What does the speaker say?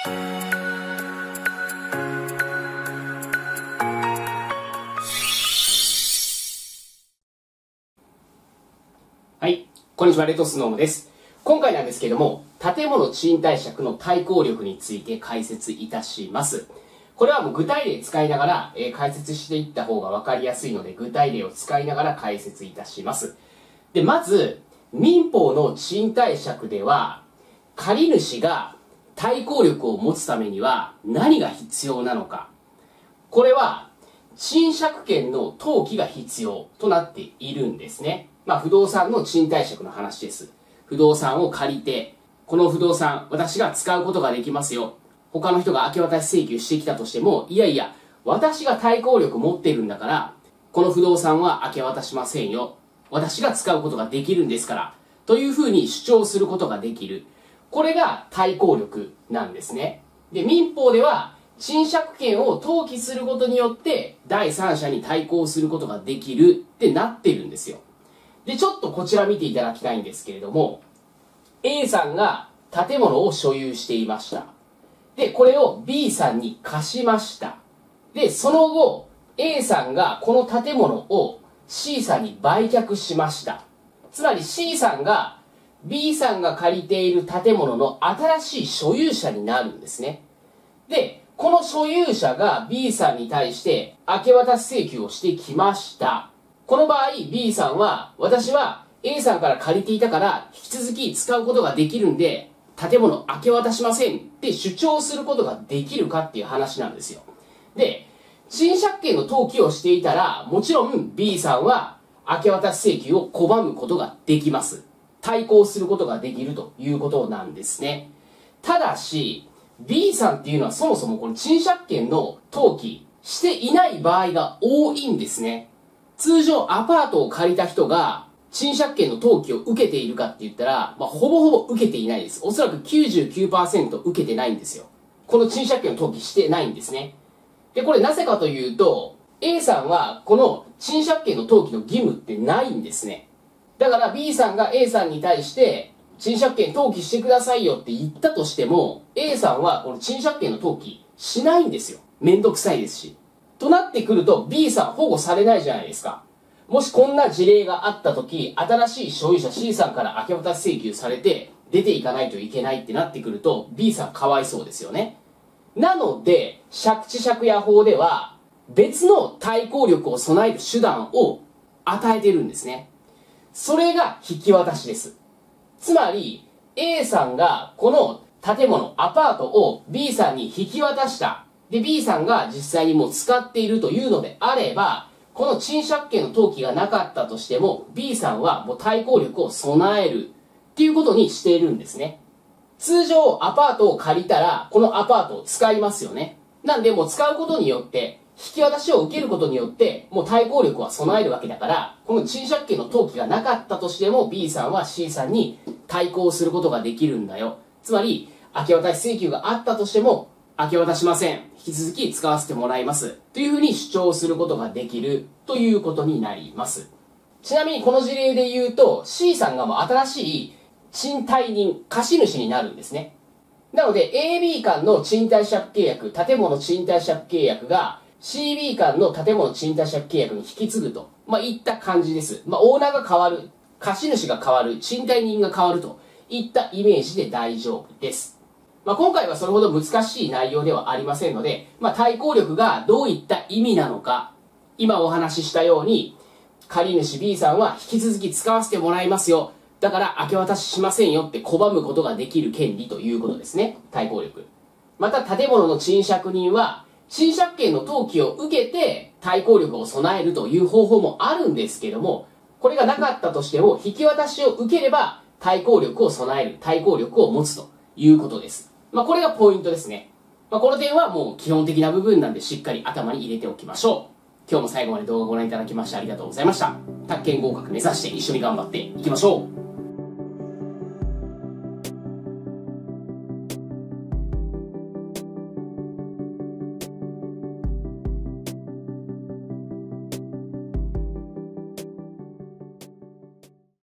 はい、こんにちは、レッドスノームです。今回なんですけども、建物賃貸借の対効力について解説いたします。これはもう具体例使いながら、解説していった方が分かりやすいので、具体例を使いながら解説いたします。で、まず、民法の賃貸借では、借り主が対効力を持つためには何が必要なのか。これは、賃借権の登記が必要となっているんですね。不動産の賃貸借の話です。不動産を借りて、この不動産、私が使うことができますよ。他の人が明け渡し請求してきたとしても、いやいや、私が対効力持ってるんだから、この不動産は明け渡しませんよ。私が使うことができるんですから、というふうに主張することができる。これが対効力なんですね。で、民法では、賃借権を登記することによって、第三者に対抗することができるってなってるんですよ。で、ちょっとこちら見ていただきたいんですけれども、A さんが建物を所有していました。で、これを B さんに貸しました。で、その後、A さんがこの建物を C さんに売却しました。つまり C さんが B さんが借りている建物の新しい所有者になるんですね。で、この所有者が B さんに対して明け渡し請求をしてきました。この場合 B さんは、私は A さんから借りていたから引き続き使うことができるんで、建物明け渡しませんって主張することができるかっていう話なんですよ。で、賃借権の登記をしていたら、もちろん B さんは明け渡し請求を拒むことができます。対抗することができるということなんですね。ただし、B さんっていうのはそもそもこの賃借権の登記していない場合が多いんですね。通常アパートを借りた人が賃借権の登記を受けているかって言ったら、ほぼほぼ受けていないです。おそらく 99% 受けてないんですよ。この賃借権の登記してないんですね。で、これなぜかというと、A さんはこの賃借権の登記の義務ってないんですね。だから B さんが A さんに対して賃借権登記してくださいよって言ったとしても、A さんはこの賃借権の登記しないんですよ。めんどくさいですし。となってくると B さん保護されないじゃないですか。もしこんな事例があった時、新しい所有者 C さんから明け渡し請求されて出ていかないといけないってなってくると B さんかわいそうですよね。なので、借地借家法では別の対抗力を備える手段を与えてるんですね。それが引き渡しです。つまり A さんがこの建物、アパートを B さんに引き渡した。で、B さんが実際にもう使っているというのであれば、この賃借権の登記がなかったとしても、B さんはもう対抗力を備えるっていうことにしているんですね。通常、アパートを借りたら、このアパートを使いますよね。なんで、もう使うことによって、引き渡しを受けることによって、もう対抗力は備えるわけだから、この賃借権の登記がなかったとしても、B さんは C さんに対抗することができるんだよ。つまり、明け渡し請求があったとしても、明け渡しません。引き続き使わせてもらいます。というふうに主張することができるということになります。ちなみにこの事例で言うと、C さんがもう新しい賃貸人、貸主になるんですね。なので、AB 間の賃貸借契約、建物賃貸借契約が CB 間の建物賃貸借契約に引き継ぐと、いった感じです。オーナーが変わる、貸主が変わる、賃貸人が変わるといったイメージで大丈夫です。今回はそれほど難しい内容ではありませんので、対抗力がどういった意味なのか、今お話ししたように、借主 B さんは引き続き使わせてもらいますよ。だから明け渡ししませんよって拒むことができる権利ということですね。対抗力。また建物の賃借人は、賃借権の登記を受けて対抗力を備えるという方法もあるんですけども、これがなかったとしても、引き渡しを受ければ対抗力を備える、対抗力を持つということです。これがポイントですね。この点はもう基本的な部分なんでしっかり頭に入れておきましょう。今日も最後まで動画をご覧いただきましてありがとうございました。宅建合格目指して一緒に頑張っていきましょう。